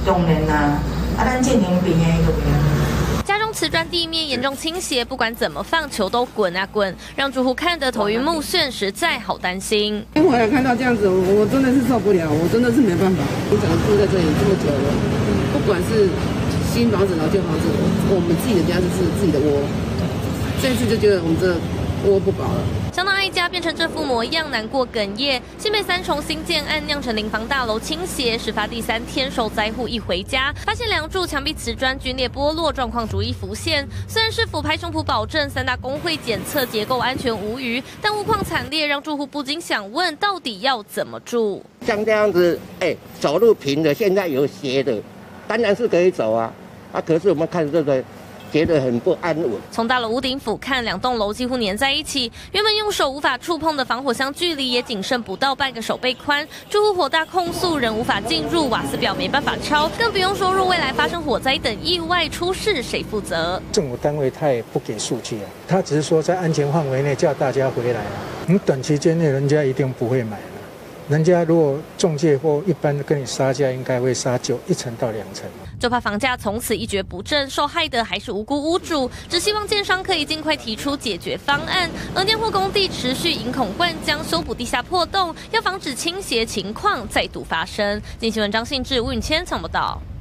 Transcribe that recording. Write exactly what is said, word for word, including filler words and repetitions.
当然啦，啊，咱进行平的就平。 家中瓷砖地面严重倾斜，不管怎么放球都滚啊滚，让住户看得头晕目眩，实在好担心。 因为我也看到这样子，我我真的是受不了，我真的是没办法。我整个住在这里这么久了，不管是新房子、老旧房子，我们自己的家就是自己的窝。这次就觉得我们这窝不保了。 相当爱家变成这副模样，难过哽咽。新北三重新建案酿成临房大楼倾斜，事发第三天，受灾户一回家，发现梁柱、墙壁瓷砖龟裂剥落，状况逐一浮现。虽然市府拍胸脯保证三大工会检测结构安全无虞，但物况惨烈，让住户不禁想问：到底要怎么住？ 像这样子，哎、欸，走路平的，现在有斜的，当然是可以走啊。啊，可是我们看这个。 觉得很不安稳。 从大楼屋顶俯瞰，两栋楼几乎粘在一起，原本用手无法触碰的防火箱距离也仅剩不到半个手背宽。住户火大控诉，人无法进入，瓦斯表没办法抄，更不用说若未来发生火灾等意外出事，谁负责？ 政府单位他也不给数据啊，他只是说在安全范围内叫大家回来啊。你短期间内人家一定不会买了，人家如果中介或一般跟你杀价，应该会杀就一成到两成。 就怕房价从此一蹶不振，受害的还是无辜屋主。只希望建商可以尽快提出解决方案。而电或工地持续引孔灌浆，修补地下破洞，要防止倾斜情况再度发生。经新闻张信志、吴允谦报道。